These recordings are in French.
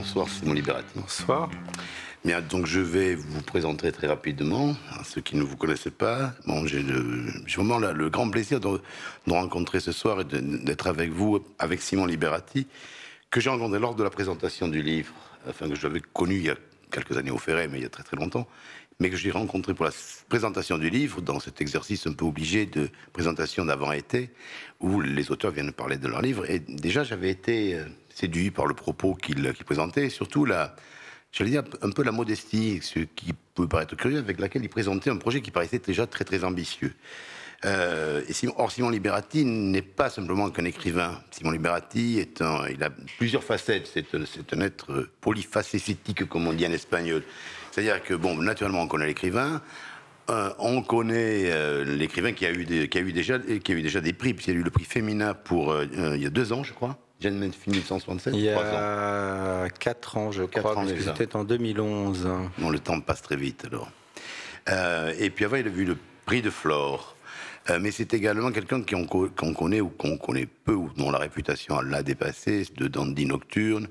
Bonsoir Simon Liberati. Bonsoir. Bien, donc je vais vous présenter très rapidement à ceux qui ne vous connaissent pas. Bon, j'ai vraiment le grand plaisir de rencontrer ce soir et d'être avec vous, avec Simon Liberati, que j'ai rencontré lors de la présentation du livre, enfin que j'avais connu il y a quelques années au Ferret, mais il y a très très longtemps, mais que j'ai rencontré pour la présentation du livre, dans cet exercice un peu obligé de présentation d'avant-été, où les auteurs viennent parler de leur livre. Et déjà, j'avais été séduit par le propos qu'ils présentaient, et surtout j'allais dire un peu la modestie, ce qui peut paraître curieux, avec laquelle il présentait un projet qui paraissait déjà très très ambitieux. Simon Liberati n'est pas simplement qu'un écrivain. Simon Liberati il a plusieurs facettes. C'est un être polyfacétique, comme on dit en espagnol. C'est-à-dire que, bon, naturellement, on connaît l'écrivain. On connaît l'écrivain qui a eu déjà des prix, puisqu'il a eu le prix Femina il y a 2 ans, je crois. Jeanne 1967. Il y a 4 ans, je crois, parce que c'était en 2011. Non, le temps passe très vite, alors. Et puis avant, il a vu le prix de Flore. Mais c'est également quelqu'un qu'on connaît ou qu'on connaît peu, ou dont la réputation l'a dépassé, de dandy nocturne,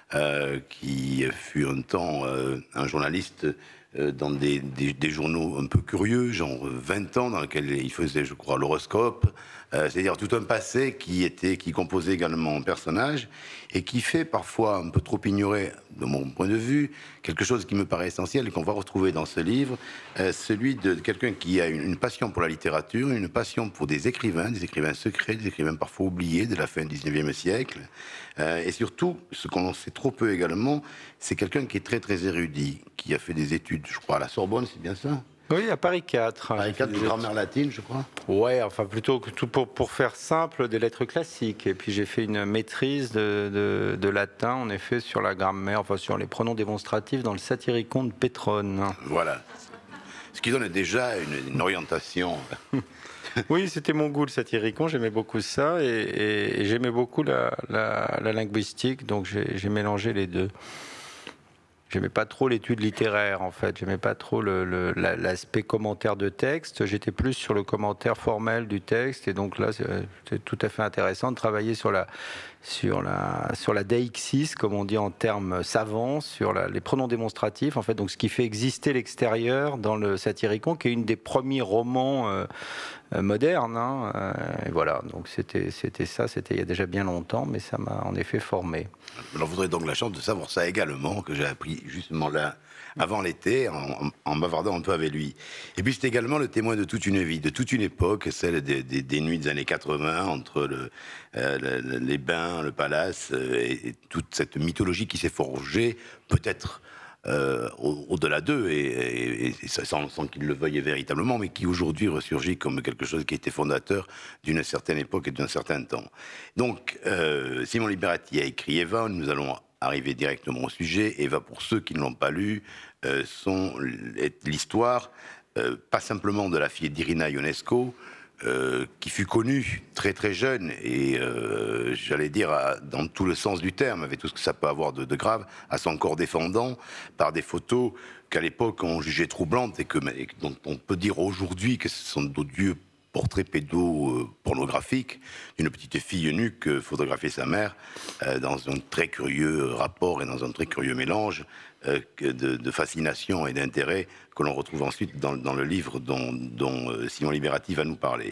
qui fut un temps un journaliste dans des journaux un peu curieux, genre 20 ans, dans lesquels il faisait, je crois, l'horoscope. C'est-à-dire tout un passé qui composait également un personnage et qui fait parfois un peu trop ignorer, de mon point de vue, quelque chose qui me paraît essentiel et qu'on va retrouver dans ce livre, celui de quelqu'un qui a une passion pour la littérature, une passion pour des écrivains secrets, des écrivains parfois oubliés de la fin du 19e siècle. Et surtout, ce qu'on en sait trop peu également, c'est quelqu'un qui est très très érudit, qui a fait des études, je crois, à la Sorbonne, c'est bien ça ? Oui, à Paris 4. Paris 4 de grammaire latine, je crois. Ouais, enfin plutôt que tout pour faire simple, des lettres classiques. Et puis j'ai fait une maîtrise de latin, en effet, sur la grammaire, enfin sur les pronoms démonstratifs dans le Satyricon de Pétrone. Voilà. Ce qui donne déjà une orientation. Oui, c'était mon goût, le Satyricon, j'aimais beaucoup ça, et j'aimais beaucoup la linguistique, donc j'ai mélangé les deux. J'aimais pas trop l'étude littéraire, en fait. J'aimais pas trop l'aspect commentaire de texte. J'étais plus sur le commentaire formel du texte. Et donc là, c'est tout à fait intéressant de travailler sur la deixis, comme on dit en termes savants, sur les pronoms démonstratifs, en fait. Donc ce qui fait exister l'extérieur dans le Satyricon, qui est une des premiers romans moderne, hein, et voilà, donc c'était ça, c'était il y a déjà bien longtemps, mais ça m'a en effet formé. Alors vous aurez donc la chance de savoir ça également, que j'ai appris justement là, avant l'été, en bavardant un peu avec lui. Et puis c'est également le témoin de toute une vie, de toute une époque, celle des nuits des années 80, entre les bains, le palace, et toute cette mythologie qui s'est forgée, peut-être au-delà d'eux, et sans qu'ils le veuillent véritablement, mais qui aujourd'hui ressurgit comme quelque chose qui était fondateur d'une certaine époque et d'un certain temps. Donc, Simon Liberati a écrit Eva, nous allons arriver directement au sujet. Eva, pour ceux qui ne l'ont pas lu, est l'histoire, pas simplement de la fille d'Irina Ionesco, qui fut connue très très jeune et j'allais dire dans tout le sens du terme, avec tout ce que ça peut avoir de grave, à son corps défendant, par des photos qu'à l'époque on jugeait troublantes et dont on peut dire aujourd'hui que ce sont d'odieux portraits pédopornographiques d'une petite fille nue que photographiait sa mère dans un très curieux rapport et dans un très curieux mélange de fascination et d'intérêt que l'on retrouve ensuite dans le livre dont Simon Liberati va nous parler.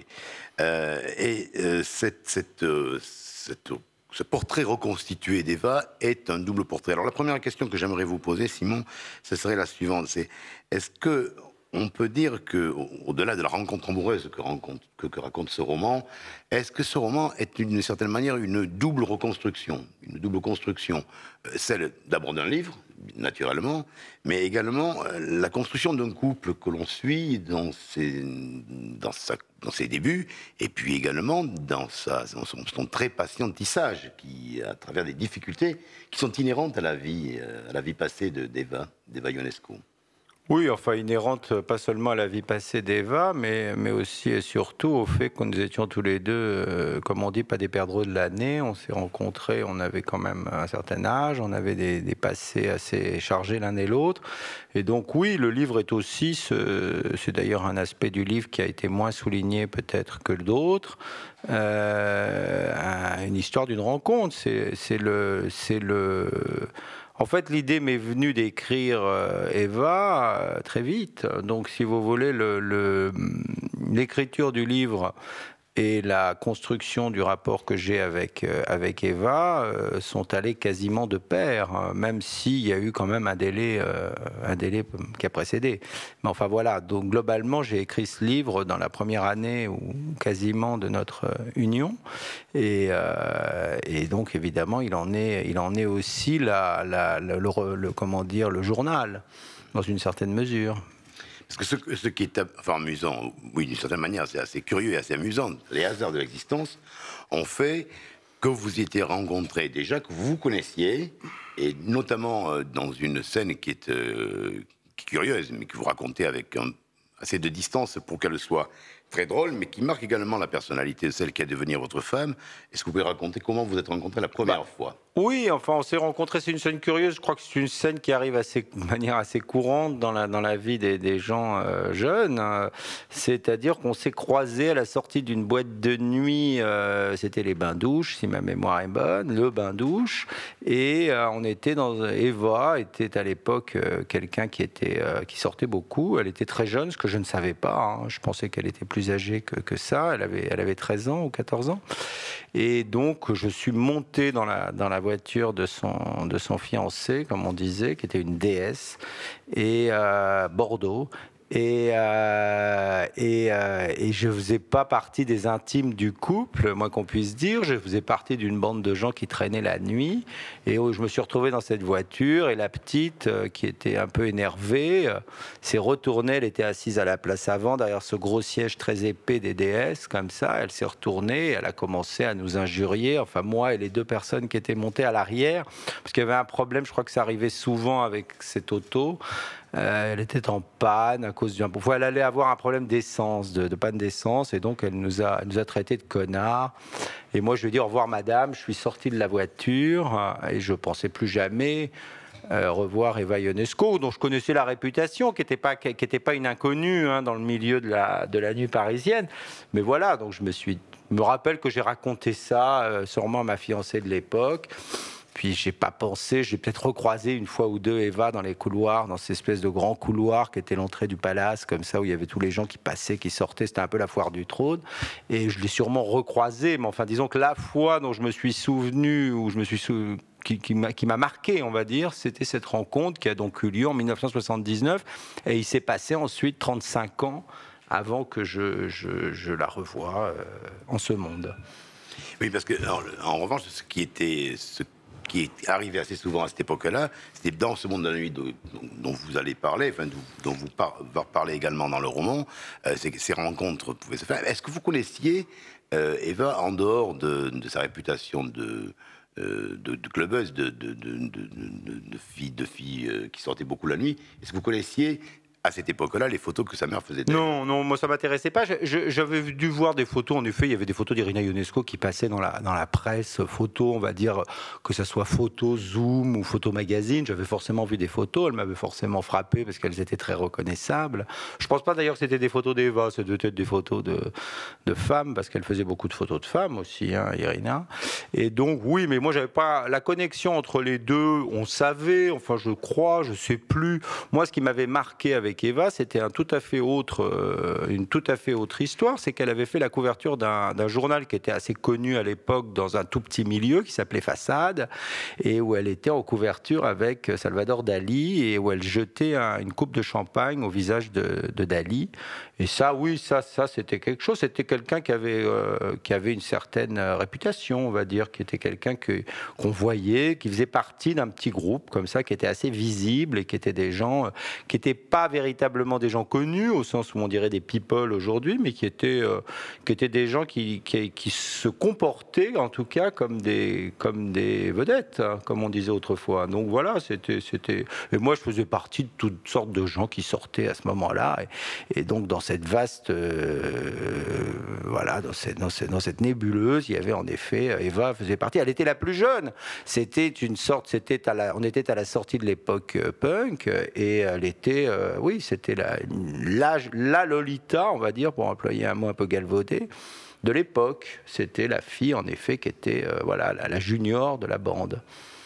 Ce portrait reconstitué d'Eva est un double portrait. Alors la première question que j'aimerais vous poser, Simon, ce serait la suivante, c'est est-ce que on peut dire que, au-delà de la rencontre amoureuse que raconte ce roman, est-ce que ce roman est d'une certaine manière une double reconstruction, celle d'abord d'un livre, naturellement, mais également la construction d'un couple que l'on suit dans ses débuts, et puis également dans son très patient tissage, qui, à travers des difficultés qui sont inhérentes à la vie passée d'Eva Ionesco. Oui, enfin inhérente pas seulement à la vie passée d'Eva, mais aussi et surtout au fait que nous étions tous les deux, comme on dit, pas des perdreaux de l'année. On s'est rencontrés, on avait quand même un certain âge, on avait des passés assez chargés l'un et l'autre. Et donc oui, le livre est aussi, c'est d'ailleurs un aspect du livre qui a été moins souligné peut-être que d'autres, une histoire d'une rencontre. En fait, l'idée m'est venue d'écrire Eva très vite. Donc, si vous voulez, l'écriture du livre et la construction du rapport que j'ai avec Eva sont allés quasiment de pair, hein, même s'il y a eu quand même un délai qui a précédé. Mais enfin voilà, donc globalement j'ai écrit ce livre dans la première année ou quasiment de notre union, et donc évidemment il en est aussi comment dire, le journal dans une certaine mesure. Parce que ce qui est amusant, oui, d'une certaine manière, c'est assez curieux et assez amusant, les hasards de l'existence ont fait que vous étiez rencontrés déjà, que vous vous connaissiez, et notamment dans une scène qui est curieuse, mais que vous racontez avec assez de distance pour qu'elle soit très drôle, mais qui marque également la personnalité de celle qui va devenir votre femme. Est-ce que vous pouvez raconter comment vous êtes rencontrés la première fois ? Oui, enfin, on s'est rencontrés, c'est une scène curieuse, je crois que c'est une scène qui arrive de manière assez courante dans la vie des gens jeunes, c'est-à-dire qu'on s'est croisés à la sortie d'une boîte de nuit, c'était les bains-douches, si ma mémoire est bonne, le bain-douche, et on était Eva était à l'époque quelqu'un qui sortait beaucoup, elle était très jeune, ce que je ne savais pas, hein. Je pensais qu'elle était plus âgée que ça, elle avait 13 ans ou 14 ans, et donc je suis monté dans la voiture de son fiancé, comme on disait, qui était une déesse, et Bordeaux. Et je faisais pas partie des intimes du couple, moi qu'on puisse dire. Je faisais partie d'une bande de gens qui traînaient la nuit. Et où je me suis retrouvé dans cette voiture. Et la petite, qui était un peu énervée, s'est retournée. Elle était assise à la place avant, derrière ce gros siège très épais des déesses, comme ça. Elle s'est retournée. Elle a commencé à nous injurier. Enfin, moi et les deux personnes qui étaient montées à l'arrière. Parce qu'il y avait un problème, je crois que ça arrivait souvent avec cette auto. Elle était en panne à cause d'un... Elle allait avoir un problème d'essence, de panne d'essence, et donc elle nous a traités de connards. Et moi, je lui ai dit au revoir, madame. Je suis sorti de la voiture et je pensais plus jamais revoir Eva Ionesco, dont je connaissais la réputation, qui n'était pas une inconnue dans le milieu de la nuit parisienne. Mais voilà, donc je me rappelle que j'ai raconté ça sûrement à ma fiancée de l'époque. Puis j'ai pas pensé, j'ai peut-être recroisé une fois ou deux Eva dans les couloirs, dans cette espèce de grand couloir qui était l'entrée du palace, comme ça, où il y avait tous les gens qui passaient, qui sortaient, c'était un peu la foire du trône. Et je l'ai sûrement recroisé, mais enfin, disons que la fois dont je me suis souvenu, ou qui m'a marqué, on va dire, c'était cette rencontre qui a donc eu lieu en 1979, et il s'est passé ensuite 35 ans avant que je la revoie en ce monde. Oui, parce que, en revanche, ce qui est arrivé assez souvent à cette époque-là, c'était dans ce monde de la nuit dont vous allez parler, enfin, dont vous parlez également dans le roman, c'est que ces rencontres pouvaient se faire. Est-ce que vous connaissiez Eva en dehors de sa réputation de clubeuse, de fille qui sortait beaucoup la nuit? Est-ce que vous connaissiez à cette époque-là les photos que sa mère faisait d'elle? Non, moi ça m'intéressait pas. J'avais dû voir des photos. En effet, il y avait des photos d'Irina Ionesco qui passaient dans la presse photo, on va dire, que ça soit photo Zoom ou photo magazine. J'avais forcément vu des photos. Elles m'avaient forcément frappé parce qu'elles étaient très reconnaissables. Je pense pas d'ailleurs que c'était des photos d'Eva. C'était peut-être des photos de femmes, parce qu'elle faisait beaucoup de photos de femmes aussi, Irina. Et donc oui, mais moi j'avais pas la connexion entre les deux. On savait, enfin je crois, je sais plus. Moi, ce qui m'avait marqué avec Eva, c'était une tout à fait autre histoire. C'est qu'elle avait fait la couverture d'un journal qui était assez connu à l'époque dans un tout petit milieu qui s'appelait Façade, et où elle était en couverture avec Salvador Dali, et où elle jetait une coupe de champagne au visage de Dali. Et ça, oui, ça c'était quelque chose. C'était quelqu'un qui avait une certaine réputation, on va dire, qui était quelqu'un qu'on voyait, qui faisait partie d'un petit groupe comme ça, qui était assez visible, et qui étaient des gens qui n'étaient pas véritablement des gens connus au sens où on dirait des people aujourd'hui, mais qui étaient des gens qui se comportaient en tout cas comme des vedettes, hein, comme on disait autrefois. Donc voilà, c'était et moi je faisais partie de toutes sortes de gens qui sortaient à ce moment-là, et donc dans cette vaste voilà, dans cette nébuleuse, il y avait en effet Eva faisait partie. Elle était la plus jeune. C'était une sorte, on était à la sortie de l'époque punk, et elle était oui, c'était la Lolita, on va dire, pour employer un mot un peu galvaudé, de l'époque. C'était la fille, en effet, qui était voilà, la junior de la bande.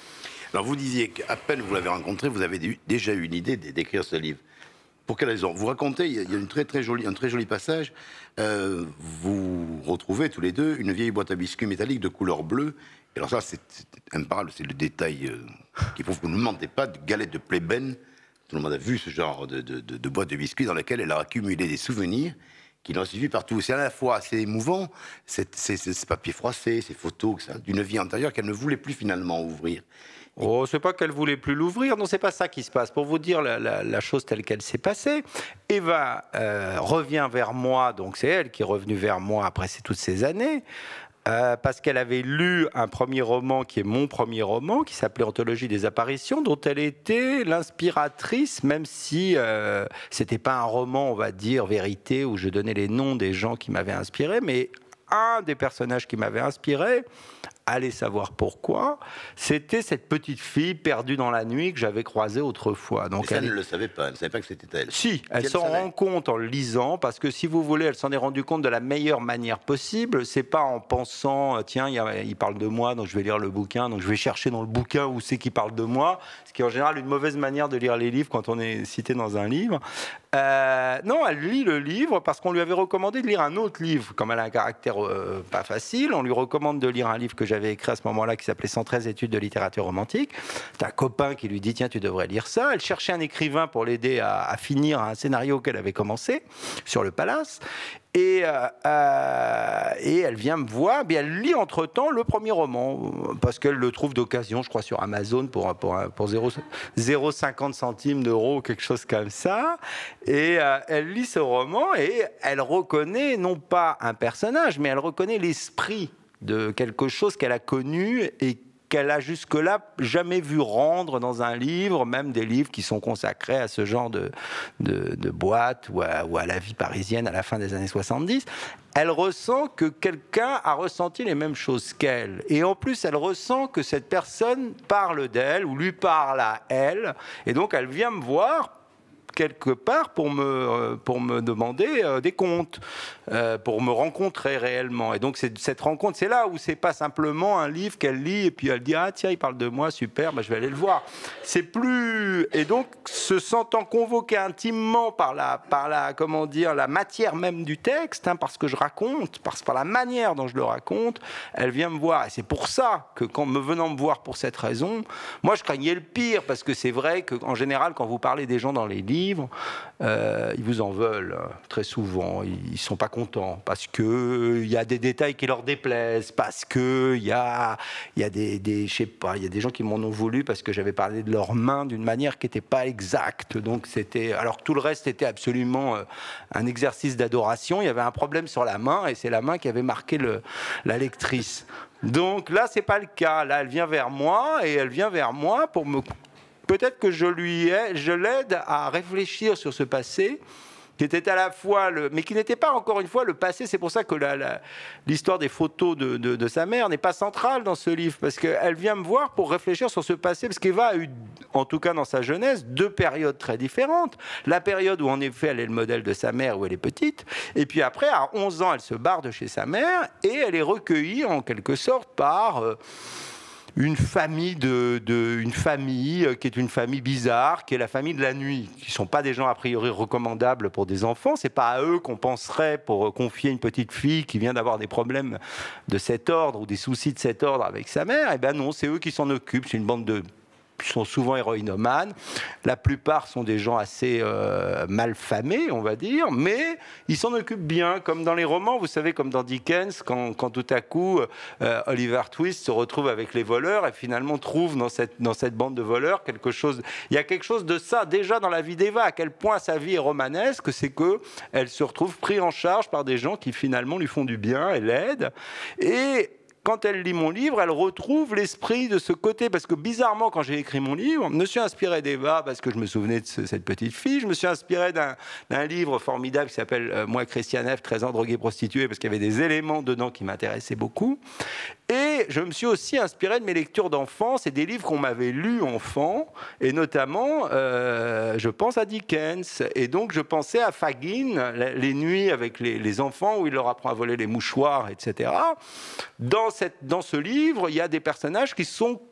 Alors vous disiez qu'à peine vous l'avez rencontré, vous avez déjà eu une idée d'écrire ce livre. Pour quelle raison? Vous racontez, il y a un très joli passage, vous retrouvez tous les deux une vieille boîte à biscuits métallique de couleur bleue. Et alors ça, c'est imparable, c'est le détail qui prouve que vous ne mentez pas, de galettes de plébène. Tout le monde a vu ce genre de boîte de biscuits dans laquelle elle a accumulé des souvenirs qui l'ont suivi partout. C'est à la fois assez émouvant, ces papiers froissés, ces photos, d'une vie antérieure qu'elle ne voulait plus finalement ouvrir. Oh, c'est pas qu'elle voulait plus l'ouvrir, non, c'est pas ça qui se passe. Pour vous dire la chose telle qu'elle s'est passée, Eva revient vers moi, donc c'est elle qui est revenue vers moi après toutes ces années, parce qu'elle avait lu un premier roman qui est mon premier roman, qui s'appelait Anthologie des apparitions, dont elle était l'inspiratrice, même si c'était pas un roman, on va dire, vérité, où je donnais les noms des gens qui m'avaient inspiré, mais un des personnages qui m'avait inspiré, allez savoir pourquoi, c'était cette petite fille perdue dans la nuit que j'avais croisée autrefois. Donc ça, elle ne le savait pas, elle ne savait pas que c'était elle. Si, elle s'en rend compte en le lisant, parce que si vous voulez, elle s'en est rendue compte de la meilleure manière possible. C'est pas en pensant, tiens, il parle de moi, donc je vais lire le bouquin, donc je vais chercher dans le bouquin où c'est qu'il parle de moi, ce qui est en général une mauvaise manière de lire les livres quand on est cité dans un livre. Non, elle lit le livre parce qu'on lui avait recommandé de lire un autre livre. Comme elle a un caractère pas facile, on lui recommande de lire un livre que j'avais écrit à ce moment-là qui s'appelait 113 études de littérature romantique. C'est un copain qui lui dit tiens, tu devrais lire ça. Elle cherchait un écrivain pour l'aider à finir un scénario qu'elle avait commencé sur le Palace. Et elle vient me voir, bien elle lit entre-temps le premier roman, parce qu'elle le trouve d'occasion, je crois, sur Amazon pour 0,50 centimes d'euros, quelque chose comme ça. Et elle lit ce roman et elle reconnaît non pas un personnage, mais elle reconnaît l'esprit de quelque chose qu'elle a connu et qu'elle a jusque-là jamais vu rendre dans un livre, même des livres qui sont consacrés à ce genre de boîte ou à la vie parisienne à la fin des années 70. Elle ressent que quelqu'un a ressenti les mêmes choses qu'elle. Et en plus, elle ressent que cette personne parle d'elle ou lui parle à elle. Et donc, elle vient me voir quelque part pour me demander des comptes, pour me rencontrer réellement. Et donc cette rencontre, c'est là où c'est pas simplement un livre qu'elle lit et puis elle dit ah tiens il parle de moi, super, bah, je vais aller le voir. C'est plus, et donc se sentant convoquée intimement par la comment dire, la matière même du texte, hein, parce que je raconte, par la manière dont je le raconte, elle vient me voir. Et c'est pour ça que venant me voir pour cette raison, moi je craignais le pire, parce que c'est vrai qu'en général quand vous parlez des gens dans les livres, ils vous en veulent très souvent, ils sont pas contents parce que il y a des détails qui leur déplaisent, parce que il y a des je sais pas, il y a des gens qui m'en ont voulu parce que j'avais parlé de leurs mains d'une manière qui n'était pas exacte, donc c'était, alors que tout le reste était absolument un exercice d'adoration, il y avait un problème sur la main et c'est la main qui avait marqué la lectrice. Donc là c'est pas le cas, là elle vient vers moi et elle vient vers moi pour me... Peut-être que je l'aide à réfléchir sur ce passé, qui était à la fois mais qui n'était pas encore une fois le passé. C'est pour ça que l'histoire des photos de sa mère n'est pas centrale dans ce livre, parce qu'elle vient me voir pour réfléchir sur ce passé, parce qu'Eva a eu, en tout cas dans sa jeunesse, deux périodes très différentes. La période où en effet elle est le modèle de sa mère, où elle est petite, et puis après à 11 ans elle se barre de chez sa mère et elle est recueillie en quelque sorte par... une famille qui est une famille bizarre, qui est la famille de la nuit, qui ne sont pas des gens a priori recommandables pour des enfants. C'est pas à eux qu'on penserait pour confier une petite fille qui vient d'avoir des problèmes de cet ordre ou des soucis de cet ordre avec sa mère. Eh ben non, c'est eux qui s'en occupent. C'est une bande de... Ils sont souvent héroïnomanes. La plupart sont des gens assez mal famés, on va dire, mais ils s'en occupent bien, comme dans les romans, vous savez, comme dans Dickens, quand tout à coup Oliver Twist se retrouve avec les voleurs et finalement trouve dans cette bande de voleurs quelque chose. Il y a quelque chose de ça déjà dans la vie d'Eva, à quel point sa vie est romanesque, c'est qu'elle se retrouve prise en charge par des gens qui finalement lui font du bien et l'aident. Et quand elle lit mon livre, elle retrouve l'esprit de ce côté, parce que bizarrement, quand j'ai écrit mon livre, je me suis inspiré d'Eva parce que je me souvenais de cette petite fille, je me suis inspiré d'un livre formidable qui s'appelle « Moi, Christiane F., 13 ans, droguée, prostituée », parce qu'il y avait des éléments dedans qui m'intéressaient beaucoup. Et je me suis aussi inspiré de mes lectures d'enfance et des livres qu'on m'avait lus enfant, et notamment, je pense à Dickens. Et donc, je pensais à Fagin, les nuits avec les enfants, où il leur apprend à voler les mouchoirs, etc. Dans ce livre, il y a des personnages qui sont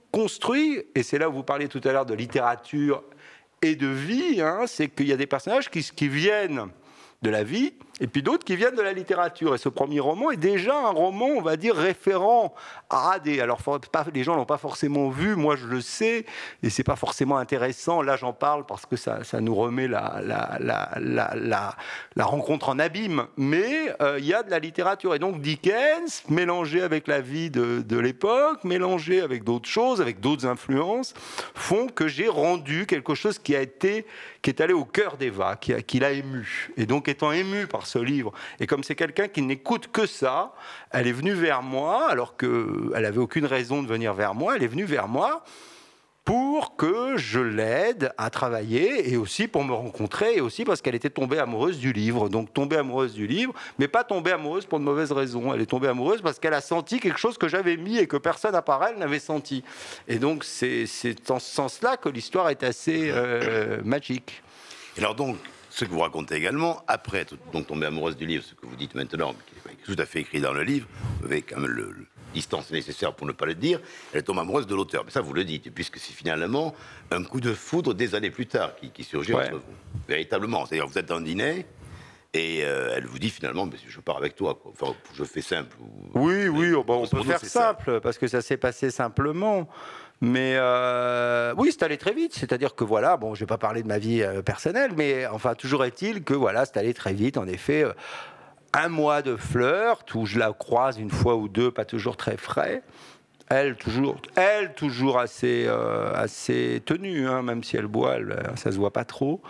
construit, et c'est là où vous parliez tout à l'heure de littérature et de vie, hein, c'est qu'il y a des personnages qui viennent de la vie, et puis d'autres qui viennent de la littérature. Et ce premier roman est déjà un roman, on va dire, référent à des... Alors, les gens ne l'ont pas forcément vu, moi je le sais, et c'est pas forcément intéressant. Là, j'en parle parce que ça nous remet la rencontre en abîme. Mais il y a de la littérature. Et donc, Dickens, mélangé avec la vie de l'époque, mélangé avec d'autres choses, avec d'autres influences, font que j'ai rendu quelque chose qui est allé au cœur d'Eva, qui l'a ému. Et donc, étant ému par ce livre, et comme c'est quelqu'un qui n'écoute que ça, elle est venue vers moi, alors qu'elle n'avait aucune raison de venir vers moi, elle est venue vers moi pour que je l'aide à travailler, et aussi pour me rencontrer, et aussi parce qu'elle était tombée amoureuse du livre. Donc tombée amoureuse du livre, mais pas tombée amoureuse pour de mauvaises raisons. Elle est tombée amoureuse parce qu'elle a senti quelque chose que j'avais mis et que personne à part elle n'avait senti. Et donc c'est dans ce sens-là que l'histoire est assez magique. Et alors donc, ce que vous racontez également, après donc tomber amoureuse du livre, ce que vous dites maintenant, qui est tout à fait écrit dans le livre, avec quand même le distance nécessaire pour ne pas le dire, elle tombe amoureuse de l'auteur. Mais ça, vous le dites, puisque c'est finalement un coup de foudre des années plus tard qui surgit entre vous, véritablement. C'est-à-dire, vous êtes dans un dîner, et elle vous dit finalement, mais je pars avec toi, quoi. Enfin, je fais simple. Oui, on peut faire simple, parce que ça s'est passé simplement. Mais oui, c'est allé très vite. C'est-à-dire que voilà, bon, je vais pas parler de ma vie personnelle, mais enfin, toujours est-il que voilà, c'est allé très vite. En effet, un mois de flirt où je la croise une fois ou deux, pas toujours très frais. Elle toujours assez tenue, hein, même si elle boit, ça se voit pas trop.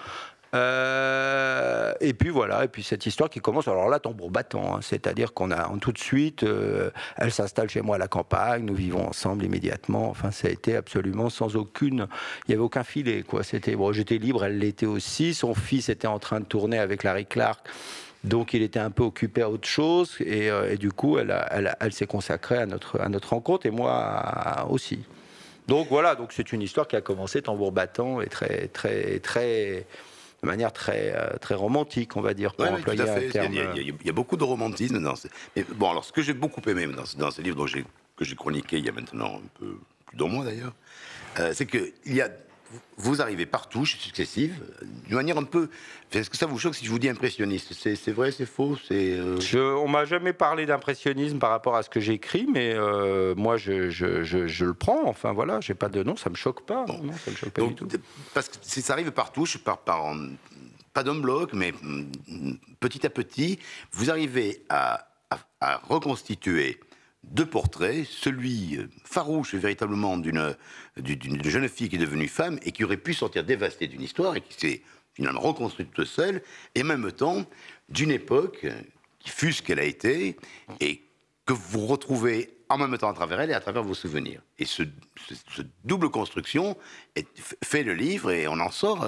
Et puis voilà, et puis cette histoire qui commence, alors là, tambour battant, hein, c'est-à-dire qu'on a tout de suite, elle s'installe chez moi à la campagne, nous vivons ensemble immédiatement, enfin ça a été absolument sans aucune, il n'y avait aucun filet, quoi. C'était, bon, j'étais libre, elle l'était aussi, son fils était en train de tourner avec Larry Clark, donc il était un peu occupé à autre chose, et du coup elle s'est consacrée à notre rencontre, et moi aussi. Donc voilà, donc c'est une histoire qui a commencé tambour battant, et très de manière très romantique, on va dire, pour employer un terme. Il y a beaucoup de romantisme dans ce... Mais bon, alors, ce que j'ai beaucoup aimé dans ce livre que j'ai chroniqué il y a maintenant un peu plus d'un mois d'ailleurs, c'est que vous arrivez par touches successives, d'une manière un peu... Est-ce que ça vous choque si je vous dis impressionniste? C'est vrai, c'est faux, on m'a jamais parlé d'impressionnisme par rapport à ce que j'écris, mais moi, je le prends. Enfin, voilà, j'ai pas de... Non, ça me choque pas. Bon. Non, ça me choque pas du tout. Parce que ça arrive par touches, pas d'un bloc, mais petit à petit, vous arrivez à reconstituer deux portraits, celui farouche véritablement d'une jeune fille qui est devenue femme et qui aurait pu sortir dévastée d'une histoire et qui s'est finalement reconstruite toute seule, et en même temps d'une époque qui fut ce qu'elle a été et que vous retrouvez en même temps à travers elle et à travers vos souvenirs. Et ce double construction fait le livre, et on en sort...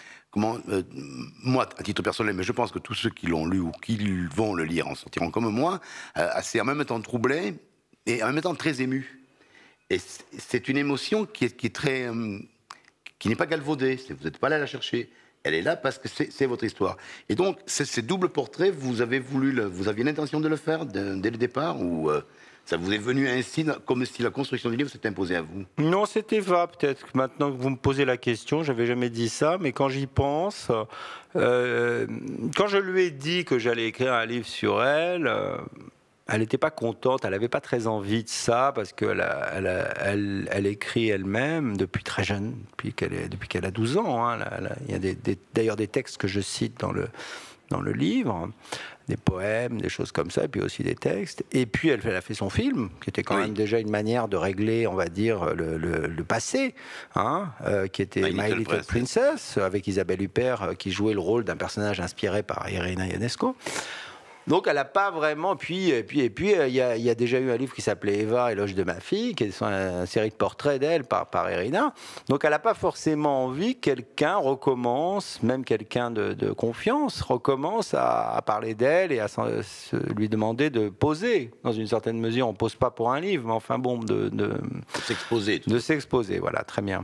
moi, à titre personnel, mais je pense que tous ceux qui l'ont lu ou qui vont le lire en sortiront comme moi, assez en même temps troublés et en même temps très émus. Et c'est une émotion qui est très, qui n'est pas galvaudée. Vous n'êtes pas là à la chercher. Elle est là parce que c'est votre histoire. Et donc, ces doubles portraits, vous aviez l'intention de le faire dès le départ, ou ça vous est venu ainsi, comme si la construction du livre s'était imposée à vous? Non, c'était Eva, peut-être. Maintenant que vous me posez la question, j'avais jamais dit ça, mais quand j'y pense, quand je lui ai dit que j'allais écrire un livre sur elle, elle n'était pas contente, elle n'avait pas très envie de ça, parce qu'elle elle écrit elle-même depuis très jeune, depuis qu'elle a 12 ans. Hein. Il y a d'ailleurs des textes que je cite dans le livre, des poèmes, des choses comme ça, et puis aussi des textes. Et puis elle a fait son film, qui était quand même déjà une manière de régler, on va dire, le passé, hein, qui était My Little Princess, avec Isabelle Huppert, qui jouait le rôle d'un personnage inspiré par Irina Ionesco. Donc elle n'a pas vraiment... Puis il y a déjà eu un livre qui s'appelait Eva, éloge de ma fille, qui est une série de portraits d'elle par Irina. Donc elle n'a pas forcément envie que quelqu'un recommence, même quelqu'un de confiance, recommence à parler d'elle et à lui demander de poser. Dans une certaine mesure, on ne pose pas pour un livre, mais enfin bon, de s'exposer. De s'exposer, voilà, très bien.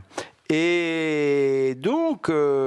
Et donc,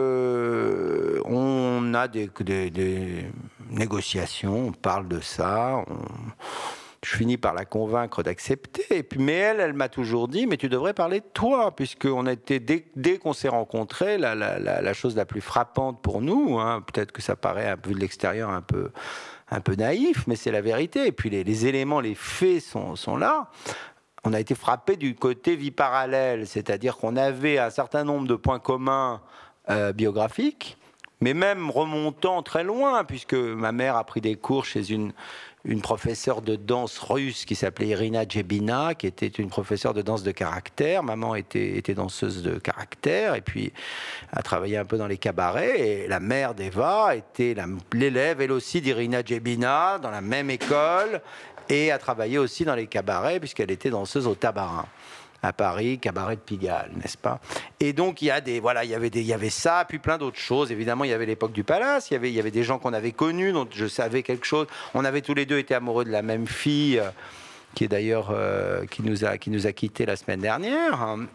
on a des négociations, on parle de ça. je finis par la convaincre d'accepter. Et puis, mais elle m'a toujours dit, mais tu devrais parler de toi, puisqu'on a été, dès qu'on s'est rencontrés, la chose la plus frappante pour nous, hein, peut-être que ça paraît un peu de l'extérieur un peu naïf, mais c'est la vérité. Et puis les éléments, les faits sont là. On a été frappé du côté vie parallèle, c'est-à-dire qu'on avait un certain nombre de points communs biographiques, mais même remontant très loin, puisque ma mère a pris des cours chez une professeure de danse russe qui s'appelait Irina Djebina, qui était une professeure de danse de caractère. Maman était danseuse de caractère, et puis a travaillé un peu dans les cabarets. Et la mère d'Eva était l'élève, elle aussi, d'Irina Djebina, dans la même école, et a travaillé aussi dans les cabarets, puisqu'elle était danseuse au Tabarin. À Paris, cabaret de Pigalle, n'est-ce pas? Et donc il y avait ça, puis plein d'autres choses. Évidemment, il y avait l'époque du Palace, il y avait des gens qu'on avait connus, dont je savais quelque chose. On avait tous les deux été amoureux de la même fille, qui est d'ailleurs qui nous a quittés la semaine dernière, hein,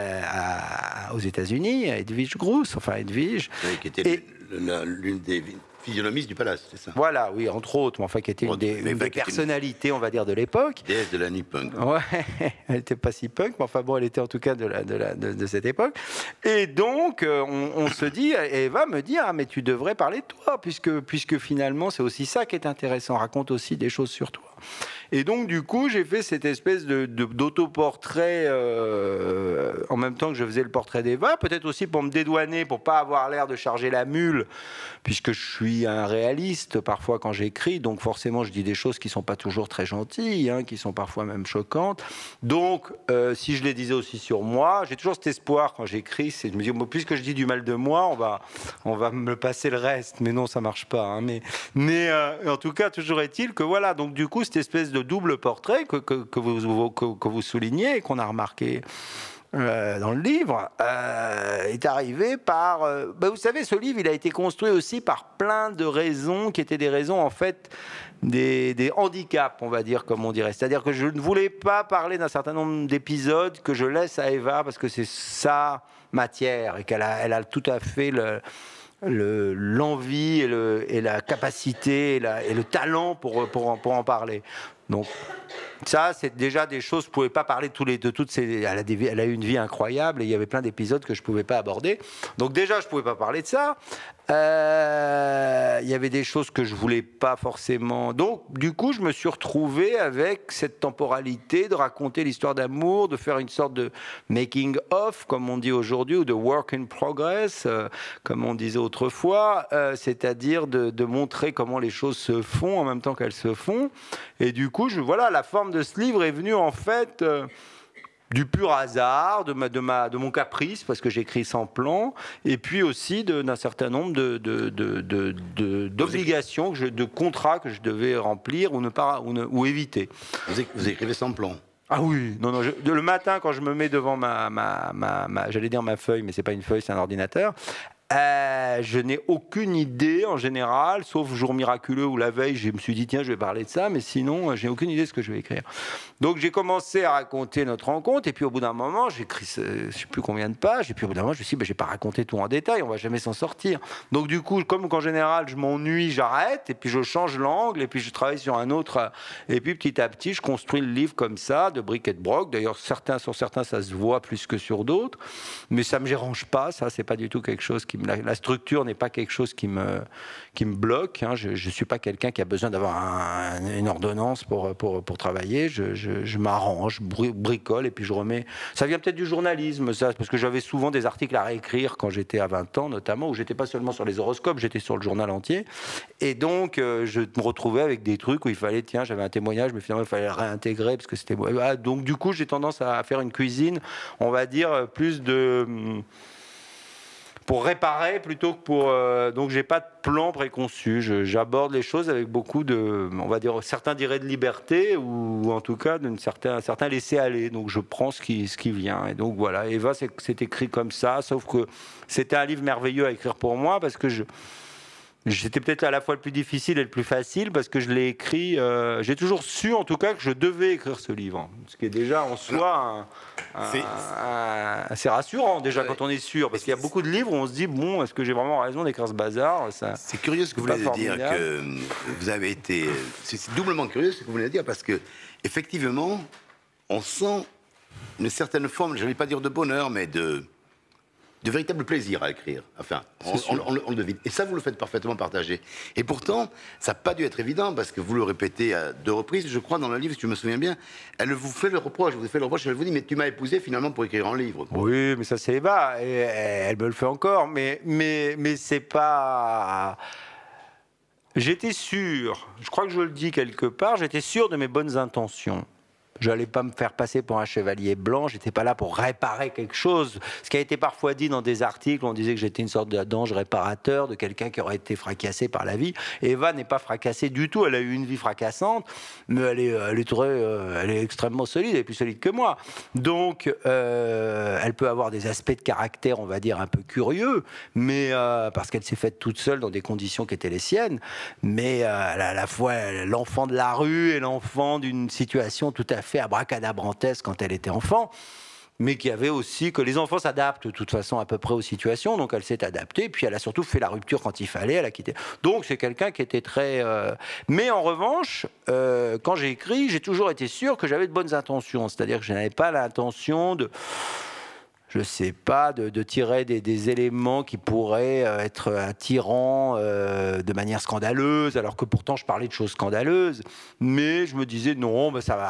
aux États-Unis, Edwige Groos, enfin Edwige. Oui, qui était l'une des physionomistes du Palace, c'est ça? Voilà, oui, entre autres, mais enfin qui était une des personnalités, on va dire, de l'époque. Déesse de la nuit punk. Ouais, elle n'était pas si punk, mais enfin bon, elle était en tout cas de cette époque. Et donc, on se dit, Eva me dit, ah mais tu devrais parler de toi, puisque finalement c'est aussi ça qui est intéressant, raconte aussi des choses sur toi. Et donc, du coup, j'ai fait cette espèce d'autoportrait en même temps que je faisais le portrait d'Eva, peut-être aussi pour me dédouaner, pour pas avoir l'air de charger la mule, puisque je suis un réaliste parfois quand j'écris, donc forcément je dis des choses qui sont pas toujours très gentilles, hein, qui sont parfois même choquantes. Donc, si je les disais aussi sur moi, j'ai toujours cet espoir quand j'écris, c'est de me dire, bon, puisque je dis du mal de moi, on va me passer le reste, mais non, ça marche pas. Hein, mais en tout cas, toujours est-il que voilà, donc du coup, cette espèce de double portrait que vous soulignez et qu'on a remarqué dans le livre est arrivé par... vous savez, ce livre, il a été construit aussi par plein de raisons qui étaient des raisons, en fait, des handicaps, on va dire, comme on dirait. C'est-à-dire que je ne voulais pas parler d'un certain nombre d'épisodes que je laisse à Eva parce que c'est sa matière et elle a tout à fait l'envie et la capacité et le talent pour en parler. Donc ça, c'est déjà des choses, je ne pouvais pas parler de toutes ces... Elle a eu une vie incroyable et il y avait plein d'épisodes que je ne pouvais pas aborder. Donc déjà, je ne pouvais pas parler de ça. Il y avait des choses que je ne voulais pas forcément. Donc, du coup, je me suis retrouvé avec cette temporalité de raconter l'histoire d'amour, de faire une sorte de making of, comme on dit aujourd'hui, ou de work in progress, comme on disait autrefois, c'est-à-dire de montrer comment les choses se font en même temps qu'elles se font. Et du coup, voilà, la forme de ce livre est venue en fait... du pur hasard, de mon caprice, parce que j'écris sans plan, et puis aussi d'un certain nombre d'obligations, de contrats que je devais remplir ou éviter. Vous écrivez sans plan? Ah oui, non, le matin, quand je me mets devant j'allais dire ma feuille, mais c'est pas une feuille, c'est un ordinateur, je n'ai aucune idée en général, sauf jour miraculeux où la veille, je me suis dit, tiens, je vais parler de ça, mais sinon, je n'ai aucune idée de ce que je vais écrire. Donc, j'ai commencé à raconter notre rencontre, et puis au bout d'un moment, j'ai écrit, je ne sais plus combien de pages, et puis au bout d'un moment, je me suis dit, je ne vais pas raconter tout en détail, on ne va jamais s'en sortir. Donc, du coup, comme qu'en général, je m'ennuie, j'arrête, et puis je change l'angle, et puis je travaille sur un autre, et puis petit à petit, je construis le livre comme ça, de bric et de broc. D'ailleurs, sur certains, ça se voit plus que sur d'autres, mais ça ne me dérange pas, ça, c'est pas du tout quelque chose qui la structure n'est pas quelque chose qui me bloque. Hein. Je ne suis pas quelqu'un qui a besoin d'avoir une ordonnance pour travailler. Je m'arrange, bricole, et puis je remets... Ça vient peut-être du journalisme, ça, parce que j'avais souvent des articles à réécrire quand j'étais à 20 ans, notamment, où j'étais pas seulement sur les horoscopes, j'étais sur le journal entier. Et donc, je me retrouvais avec des trucs où il fallait, tiens, j'avais un témoignage, mais finalement, il fallait le réintégrer, parce que c'était... Donc, du coup, j'ai tendance à faire une cuisine, on va dire, plus pour réparer plutôt que pour... donc, j'ai pas de plan préconçu. J'aborde les choses avec beaucoup de... On va dire, certains diraient de liberté, ou en tout cas d'un certain laisser-aller. Donc, je prends ce qui vient. Et donc, voilà. Eva, c'est écrit comme ça, sauf que c'était un livre merveilleux à écrire pour moi, parce que C'était peut-être à la fois le plus difficile et le plus facile parce que je l'ai écrit. J'ai toujours su, en tout cas, que je devais écrire ce livre, ce qui est déjà en soi assez rassurant déjà quand on est sûr, parce qu'il y a beaucoup de livres où on se dit bon, est-ce que j'ai vraiment raison d'écrire ce bazar? C'est curieux ce que vous venez de dire, que vous avez été. C'est doublement curieux ce que vous venez de dire parce que effectivement, on sent une certaine forme, je ne vais pas dire de bonheur, mais de véritable plaisir à écrire. Enfin, on le devine. Et ça, vous le faites parfaitement partager. Et pourtant, ça n'a pas dû être évident, parce que vous le répétez à 2 reprises, je crois, dans le livre, si je me souviens bien, elle vous fait le reproche, elle vous dit, mais tu m'as épousé finalement pour écrire un livre. Quoi. Oui, mais ça c'est Eva, et elle me le fait encore, mais c'est pas... J'étais sûr, je crois que je le dis quelque part, j'étais sûr de mes bonnes intentions. Je n'allais pas me faire passer pour un chevalier blanc, j'étais pas là pour réparer quelque chose. Ce qui a été parfois dit dans des articles, on disait que j'étais une sorte d'ange réparateur, de quelqu'un qui aurait été fracassé par la vie. Eva n'est pas fracassée du tout, elle a eu une vie fracassante, mais elle est extrêmement solide, elle est plus solide que moi. Donc, elle peut avoir des aspects de caractère, on va dire, un peu curieux, mais parce qu'elle s'est faite toute seule dans des conditions qui étaient les siennes, mais elle a à la fois l'enfant de la rue et l'enfant d'une situation tout à fait abracadabrantesque quand elle était enfant, mais qui avait aussi que les enfants s'adaptent de toute façon à peu près aux situations, donc elle s'est adaptée, puis elle a surtout fait la rupture quand il fallait, elle a quitté. Donc c'est quelqu'un qui était très... Mais en revanche, quand j'ai écrit, j'ai toujours été sûr que j'avais de bonnes intentions, c'est-à-dire que je n'avais pas l'intention de... je sais pas, de tirer des éléments qui pourraient être attirants de manière scandaleuse, alors que pourtant je parlais de choses scandaleuses, mais je me disais non, ben ça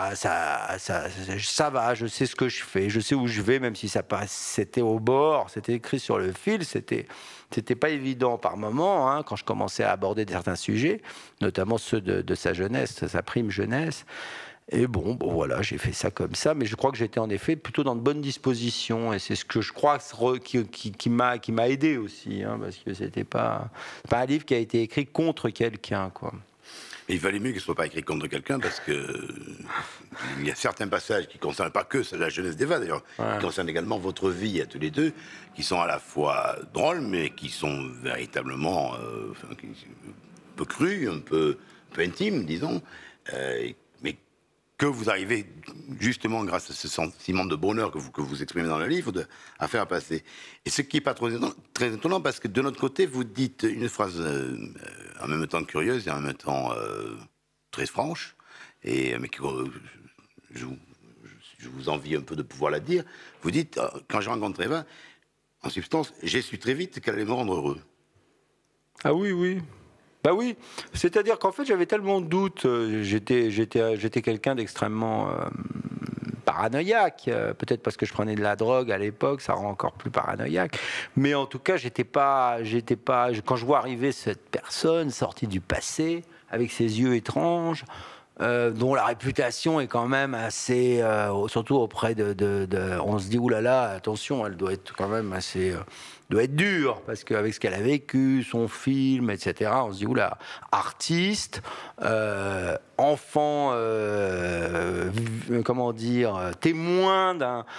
va, je sais ce que je fais, je sais où je vais, même si c'était au bord, c'était écrit sur le fil, c'était pas évident par moments, hein, quand je commençais à aborder certains sujets, notamment ceux de sa jeunesse, de sa prime jeunesse. Et bon, voilà, j'ai fait ça comme ça, mais je crois que j'étais en effet plutôt dans de bonnes dispositions, et c'est ce que je crois qui m'a aidé aussi, hein, parce que c'était pas un livre qui a été écrit contre quelqu'un, quoi. Mais il valait mieux qu'il ne soit pas écrit contre quelqu'un, parce que il y a certains passages qui ne concernent pas que la jeunesse d'Eva, d'ailleurs, qui concernent également votre vie à tous les deux, qui sont à la fois drôles, mais qui sont véritablement un peu crus, un peu intimes, disons, mais que vous arrivez, justement, grâce à ce sentiment de bonheur que vous exprimez dans le livre, à faire passer. Et ce qui n'est pas très étonnant, parce que de notre côté, vous dites une phrase en même temps curieuse et en même temps très franche, mais je vous envie un peu de pouvoir la dire. Vous dites, quand j'ai rencontré Eva, en substance, j'ai su très vite qu'elle allait me rendre heureux. Ah oui, oui. Bah oui, c'est-à-dire qu'en fait j'avais tellement de doutes, j'étais quelqu'un d'extrêmement paranoïaque, peut-être parce que je prenais de la drogue à l'époque, ça rend encore plus paranoïaque, mais en tout cas j'étais pas, quand je vois arriver cette personne sortie du passé, avec ses yeux étranges, dont la réputation est quand même assez, surtout auprès on se dit oulala, attention, elle doit être quand même assez, doit être dure, parce qu'avec ce qu'elle a vécu, son film, etc., on se dit oula, artiste, enfant, comment dire, témoin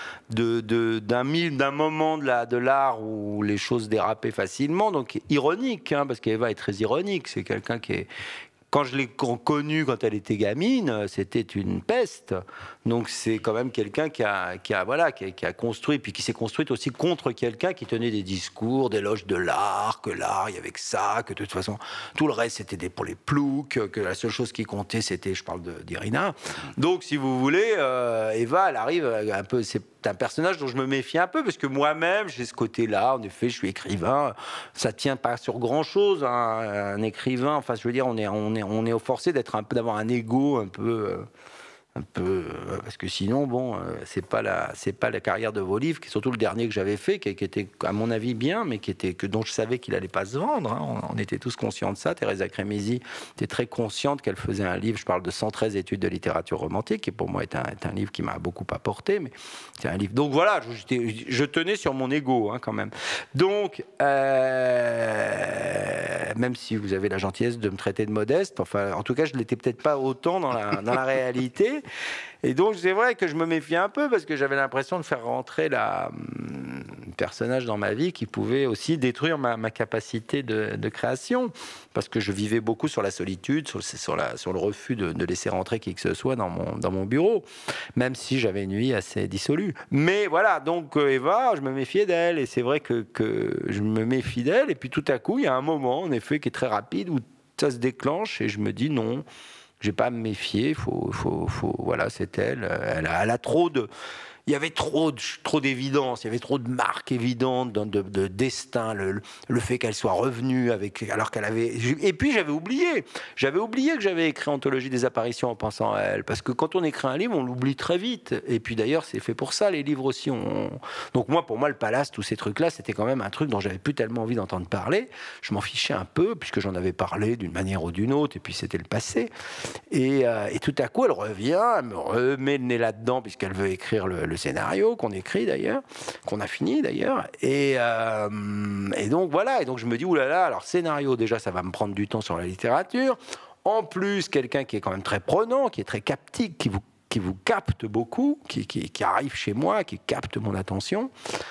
d'un moment de l'art où les choses dérapaient facilement, donc ironique, hein, parce qu'Eva est très ironique, c'est quelqu'un qui est... Quand je l'ai connue quand elle était gamine, c'était une peste. Donc c'est quand même quelqu'un qui a construit, puis qui s'est construite aussi contre quelqu'un qui tenait des discours, d'éloges de l'art, que l'art, il y avait que ça, que de toute façon, tout le reste c'était pour les ploucs, que la seule chose qui comptait c'était, je parle d'Irina. Donc si vous voulez, Eva, elle arrive un peu... C'est un personnage dont je me méfie un peu, parce que moi-même, j'ai ce côté-là, en effet, je suis écrivain, ça tient pas sur grand-chose, hein, un écrivain, enfin, je veux dire, on est forcé d'avoir un ego un peu, parce que sinon, bon, c'est pas la carrière de vos livres, qui est surtout le dernier que j'avais fait, qui était, à mon avis, bien, mais dont je savais qu'il allait pas se vendre, hein. On était tous conscients de ça. Teresa Cremézy était très consciente qu'elle faisait un livre, je parle de 113 études de littérature romantique, qui pour moi est un livre qui m'a beaucoup apporté, mais c'est un livre. Donc voilà, je tenais sur mon ego, hein, quand même. Donc, même si vous avez la gentillesse de me traiter de modeste, enfin, en tout cas, je l'étais peut-être pas autant dans la réalité. Et donc, c'est vrai que je me méfiais un peu, parce que j'avais l'impression de faire rentrer personnage dans ma vie qui pouvait aussi détruire ma capacité de création, parce que je vivais beaucoup sur la solitude, sur le refus de laisser rentrer qui que ce soit dans mon bureau, même si j'avais une vie assez dissolue. Mais voilà, donc Eva, je me méfiais d'elle, et c'est vrai que je me méfie d'elle, et puis tout à coup, il y a un moment, en effet, qui est très rapide, où ça se déclenche, et je me dis non, je n'ai pas à me méfier, voilà, c'est elle, elle a trop de... Il y avait trop d'évidence, il y avait trop de marques évidentes de destin, le fait qu'elle soit revenue alors qu'elle avait... Et puis j'avais oublié que j'avais écrit Anthologie des apparitions en pensant à elle, parce que quand on écrit un livre, on l'oublie très vite. Et puis d'ailleurs, c'est fait pour ça, les livres aussi. Donc pour moi, le palace, tous ces trucs-là, c'était quand même un truc dont j'avais plus tellement envie d'entendre parler. Je m'en fichais un peu, puisque j'en avais parlé d'une manière ou d'une autre, et puis c'était le passé. Et tout à coup, elle revient, elle me remet le nez là-dedans, puisqu'elle veut écrire le scénario qu'on écrit d'ailleurs, qu'on a fini d'ailleurs, et donc voilà, et donc je me dis oulala, alors scénario déjà ça va me prendre du temps sur la littérature, en plus quelqu'un qui est quand même très prenant, qui est très captique, qui vous capte beaucoup, qui arrive chez moi, qui capte mon attention.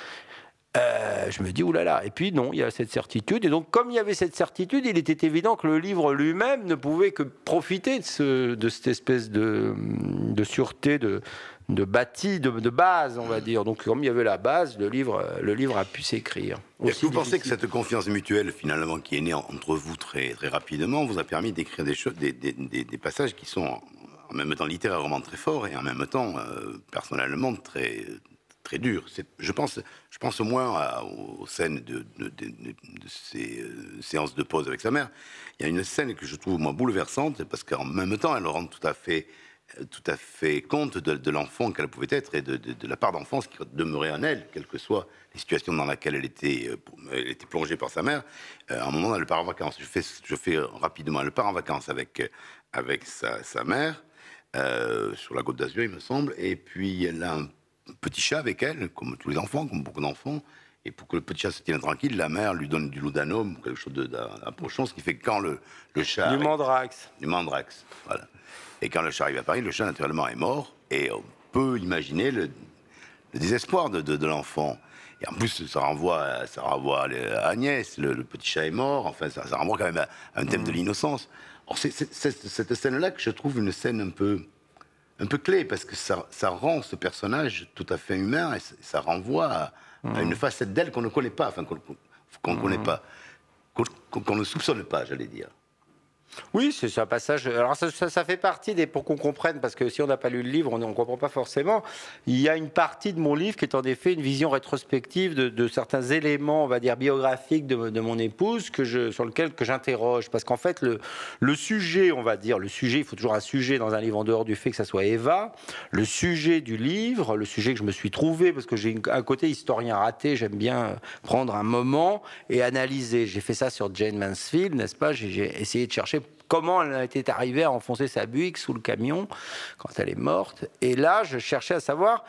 Je me dis oulala, et puis non, il y a cette certitude, et donc comme il y avait cette certitude, il était évident que le livre lui-même ne pouvait que profiter de cette espèce de sûreté, de bâti, de base, on va dire. Donc comme il y avait la base, le livre a pu s'écrire. Est-ce que vous pensez que cette confiance mutuelle, finalement, qui est née entre vous très, très rapidement, vous a permis d'écrire des choses, des passages qui sont en même temps littérairement très forts et en même temps, personnellement, très très dur. Je pense au moins aux scènes de ces séances de pause avec sa mère. Il y a une scène que je trouve, moi, bouleversante, parce qu'en même temps, elle rend tout à fait compte de l'enfant qu'elle pouvait être et de la part d'enfance qui demeurait en elle, quelle que soit les situations dans laquelle elle était plongée par sa mère. À un moment, elle part en vacances. Je fais rapidement. Elle part en vacances avec sa mère, sur la Côte d'Azur, il me semble, et puis elle a un petit chat avec elle, comme tous les enfants, comme beaucoup d'enfants. Et pour que le petit chat se tienne tranquille, la mère lui donne du laudanum, quelque chose d'approchant, ce qui fait que quand le chat... Du mandrax. Du mandrax, voilà. Et quand le chat arrive à Paris, le chat, naturellement, est mort. Et on peut imaginer le désespoir de l'enfant. Et en plus, ça renvoie à Agnès, le petit chat est mort. Enfin, ça renvoie quand même à un thème de l'innocence. Alors, c'est cette scène-là que je trouve une scène un peu clé, parce que ça rend ce personnage tout à fait humain, et ça renvoie à une facette d'elle qu'on ne connaît pas, enfin qu'on connaît pas, qu'on ne soupçonne pas, j'allais dire. Oui, c'est un passage. Alors ça fait partie pour qu'on comprenne, parce que si on n'a pas lu le livre, on ne comprend pas forcément. Il y a une partie de mon livre qui est en effet une vision rétrospective de certains éléments, on va dire biographiques de mon épouse, sur lequel j'interroge, parce qu'en fait le sujet, on va dire, il faut toujours un sujet dans un livre en dehors du fait que ça soit Eva. Le sujet du livre, le sujet que je me suis trouvé, parce que j'ai un côté historien raté, j'aime bien prendre un moment et analyser. J'ai fait ça sur Jane Mansfield, n'est-ce pas? J'ai essayé de chercher comment elle était arrivée à enfoncer sa Buick sous le camion quand elle est morte. Et là, je cherchais à savoir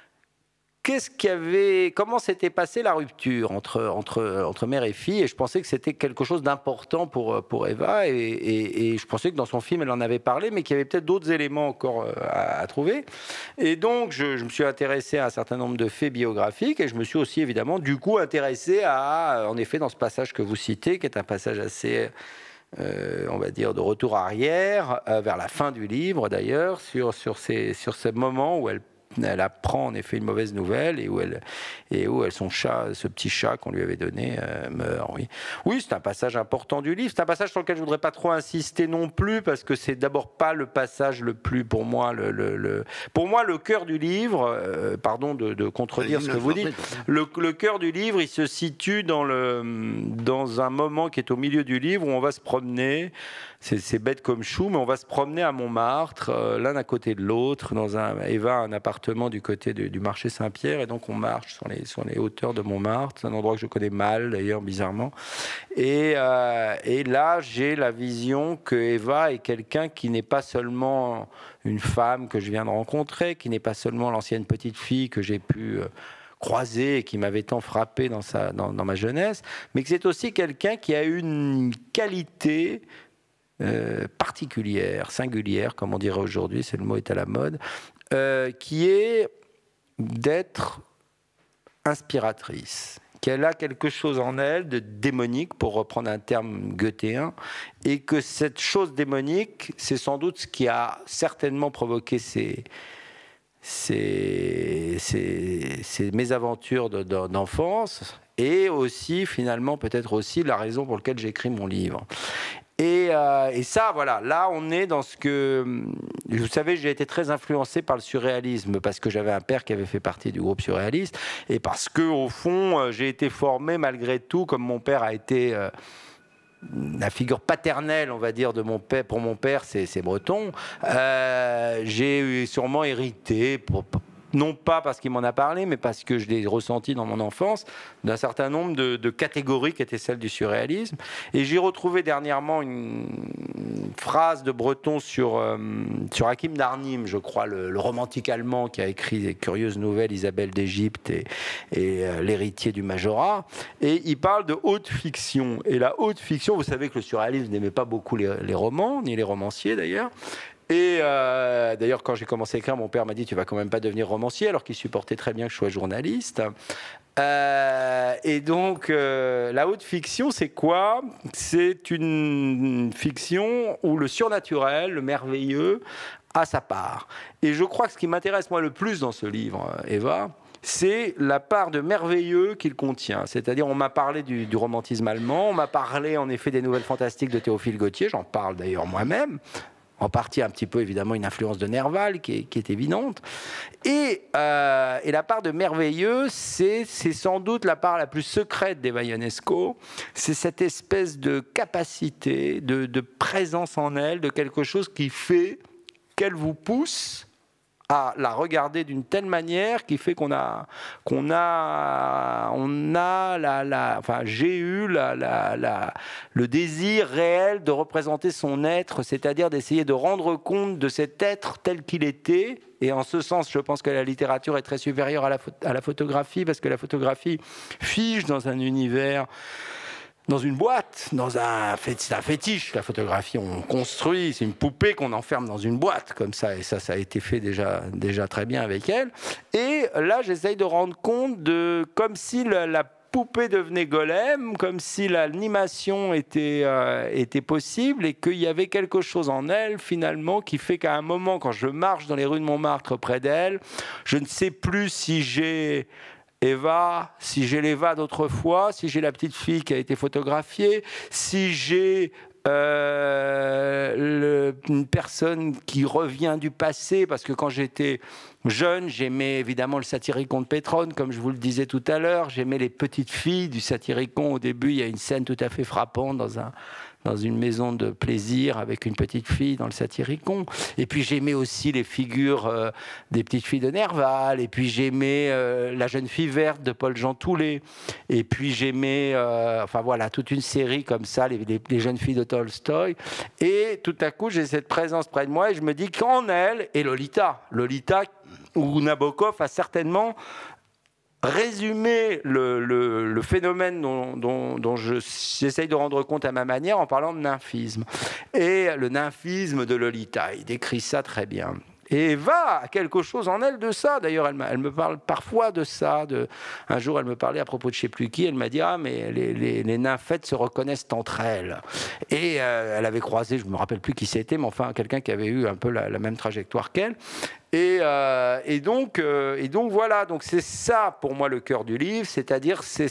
comment s'était passée la rupture entre mère et fille. Et je pensais que c'était quelque chose d'important pour Eva. Et je pensais que dans son film, elle en avait parlé, mais qu'il y avait peut-être d'autres éléments encore à trouver. Et donc, je me suis intéressé à un certain nombre de faits biographiques. Et je me suis aussi, évidemment, du coup, intéressé en effet, dans ce passage que vous citez, qui est un passage assez... on va dire de retour arrière, vers la fin du livre d'ailleurs, sur ce moment où elle apprend en effet une mauvaise nouvelle et où son chat, ce petit chat qu'on lui avait donné, meurt. Oui, c'est un passage important du livre. C'est un passage sur lequel je voudrais pas trop insister non plus, parce que c'est d'abord pas le passage le plus, pour moi, pour moi, le cœur du livre. Pardon de contredire ce que vous dites. Le cœur du livre, il se situe dans un moment qui est au milieu du livre où on va se promener. C'est bête comme chou, mais on va se promener à Montmartre, l'un à côté de l'autre, Eva a un appartement du côté du marché Saint-Pierre, et donc on marche sur les hauteurs de Montmartre. C'est un endroit que je connais mal, d'ailleurs, bizarrement. Et là, j'ai la vision que Eva est quelqu'un qui n'est pas seulement une femme que je viens de rencontrer, qui n'est pas seulement l'ancienne petite fille que j'ai pu... croisé et qui m'avait tant frappé dans ma jeunesse, mais que c'est aussi quelqu'un qui a une qualité particulière, singulière, comme on dirait aujourd'hui, le mot est à la mode, qui est d'être inspiratrice, qu'elle a quelque chose en elle de démonique, pour reprendre un terme goéthéen, et que cette chose démonique, c'est sans doute ce qui a certainement provoqué ces mésaventures d'enfance, et aussi, finalement, peut-être aussi la raison pour laquelle j'écris mon livre. Et ça, voilà, là, on est dans ce que... Vous savez, j'ai été très influencé par le surréalisme, parce que j'avais un père qui avait fait partie du groupe surréaliste, et parce que, au fond, j'ai été formé, malgré tout, comme mon père a été... la figure paternelle, on va dire, de mon père, pour mon père, c'est breton. J'ai sûrement hérité, non pas parce qu'il m'en a parlé, mais parce que je l'ai ressenti dans mon enfance, d'un certain nombre de catégories qui étaient celles du surréalisme. Et j'ai retrouvé dernièrement une phrase de Breton sur Hakim Darnim, je crois, le romantique allemand qui a écrit les curieuses nouvelles Isabelle d'Égypte et l'héritier du Majorat. Et il parle de haute fiction. Et la haute fiction, vous savez que le surréalisme n'aimait pas beaucoup les romans, ni les romanciers d'ailleurs. Et d'ailleurs, quand j'ai commencé à écrire, mon père m'a dit « Tu vas quand même pas devenir romancier », alors qu'il supportait très bien que je sois journaliste. Et donc, la haute fiction, c'est quoi? C'est une fiction où le surnaturel, le merveilleux, a sa part. Et je crois que ce qui m'intéresse, moi, le plus dans ce livre, Eva, c'est la part de merveilleux qu'il contient. C'est-à-dire, on m'a parlé du romantisme allemand, on m'a parlé, en effet, des nouvelles fantastiques de Théophile Gautier, j'en parle d'ailleurs moi-même, en partie un petit peu évidemment une influence de Nerval qui est évidente. Et la part de merveilleux, c'est sans doute la part la plus secrète d'Eva Ionesco. C'est cette espèce de capacité, de présence en elle, de quelque chose qui fait qu'elle vous pousse à la regarder d'une telle manière qui fait j'ai eu le désir réel de représenter son être, c'est-à-dire d'essayer de rendre compte de cet être tel qu'il était. Et en ce sens, je pense que la littérature est très supérieure à la photographie, parce que la photographie fige dans un univers, dans une boîte, c'est un fétiche, la photographie, on construit, c'est une poupée qu'on enferme dans une boîte, comme ça, et ça a été fait déjà très bien avec elle. Et là, j'essaye de rendre compte comme si la poupée devenait golem, comme si l'animation était possible, et qu'il y avait quelque chose en elle, finalement, qui fait qu'à un moment, quand je marche dans les rues de Montmartre près d'elle, je ne sais plus si j'ai Eva, si j'ai l'Eva d'autrefois, si j'ai la petite fille qui a été photographiée, si j'ai une personne qui revient du passé, parce que quand j'étais jeune, j'aimais évidemment le Satyricon de Pétrone, comme je vous le disais tout à l'heure, j'aimais les petites filles du Satyricon. Au début, il y a une scène tout à fait frappante dans une maison de plaisir avec une petite fille dans le Satyricon. Et puis j'aimais aussi les figures des petites filles de Nerval. Et puis j'aimais La jeune fille verte de Paul-Jean Toulet. Et puis j'aimais, toute une série comme ça, les jeunes filles de Tolstoï. Et tout à coup, j'ai cette présence près de moi et je me dis qu'en elle, et Lolita, où Nabokov a certainement résumer le phénomène dont j'essaye de rendre compte à ma manière en parlant de nymphisme. Et le nymphisme de Lolita, il décrit ça très bien. Et Eva a quelque chose en elle de ça. D'ailleurs, elle me parle parfois de ça. Un jour, elle me parlait à propos de je ne sais plus qui. Elle m'a dit « Ah, mais les nymphètes se reconnaissent entre elles. » Et elle avait croisé, je ne me rappelle plus qui c'était, mais enfin, quelqu'un qui avait eu un peu la même trajectoire qu'elle. Et donc voilà. Donc c'est ça, pour moi, le cœur du livre. C'est-à-dire, c'est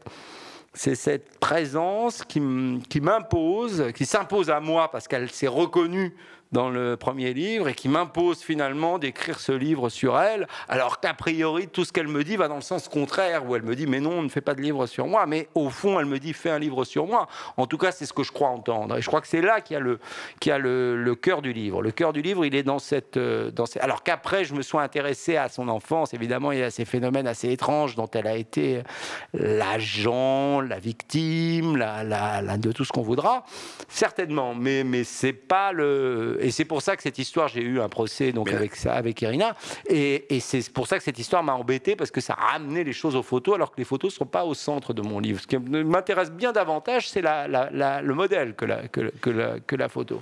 cette présence qui m'impose, qui s'impose à moi parce qu'elle s'est reconnue dans le premier livre et qui m'impose finalement d'écrire ce livre sur elle, alors qu'a priori tout ce qu'elle me dit va dans le sens contraire, où elle me dit mais non, ne fais pas de livre sur moi, mais au fond elle me dit fais un livre sur moi. En tout cas c'est ce que je crois entendre, et je crois que c'est là qu'il y a le cœur du livre. Le cœur du livre, il est dans cette alors qu'après je me sois intéressé à son enfance, évidemment il y a ces phénomènes assez étranges dont elle a été l'agent, la victime, de tout ce qu'on voudra, certainement, mais c'est pas et c'est pour ça que cette histoire, j'ai eu un procès donc avec Irina, et c'est pour ça que cette histoire m'a embêté, parce que ça a ramené les choses aux photos, alors que les photos ne sont pas au centre de mon livre. Ce qui m'intéresse bien davantage, c'est le modèle que la photo.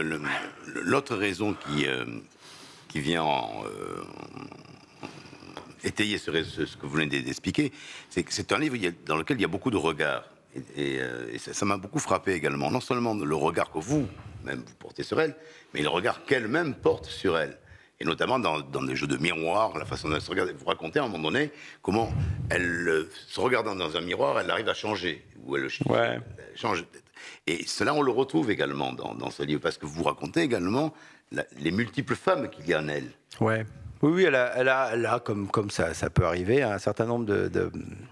L'autre raison qui vient étayer ce que vous venez d'expliquer, c'est que c'est un livre dans lequel il y a beaucoup de regards. Et ça m'a beaucoup frappé également. Non seulement le regard que vous-même vous portez sur elle, mais le regard qu'elle-même porte sur elle. Et notamment dans des jeux de miroir, la façon dont elle se regarde. Vous racontez à un moment donné comment elle, se regardant dans un miroir, elle arrive à changer. Ou elle change. Et cela, on le retrouve également dans ce livre, parce que vous racontez également les multiples femmes qu'il y a en elle. Ouais. Oui, elle a comme ça peut arriver, un certain nombre de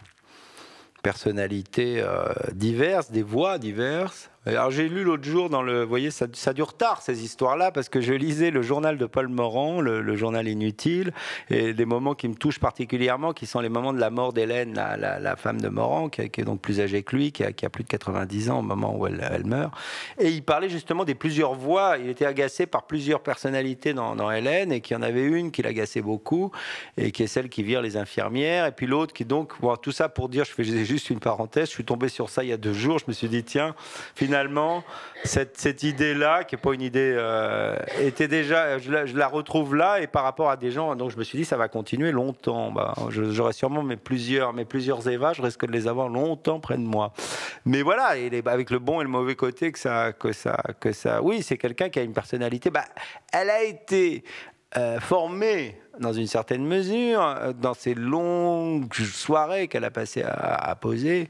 personnalités diverses, des voix diverses. Alors j'ai lu l'autre jour vous voyez, ça a du retard ces histoires-là, parce que je lisais le journal de Paul Morand, le journal Inutile, et des moments qui me touchent particulièrement, qui sont les moments de la mort d'Hélène, la femme de Morand, qui est donc plus âgée que lui, qui a plus de 90 ans au moment où elle meurt. Et il parlait justement des plusieurs voix. Il était agacé par plusieurs personnalités dans Hélène, et qu'il y en avait une qui l'agaçait beaucoup, et qui est celle qui vire les infirmières, et puis l'autre qui donc, bon, tout ça pour dire, je faisais juste une parenthèse, je suis tombé sur ça il y a 2 jours, je me suis dit tiens, finalement cette idée-là, qui n'est pas une idée, était déjà, je la retrouve là, et par rapport à des gens, donc je me suis dit ça va continuer longtemps. J'aurai sûrement mes plusieurs Eva, je risque de les avoir longtemps près de moi. Mais voilà, et avec le bon et le mauvais côté que ça. Oui, c'est quelqu'un qui a une personnalité. Elle a été formée dans une certaine mesure, dans ces longues soirées qu'elle a passées à poser,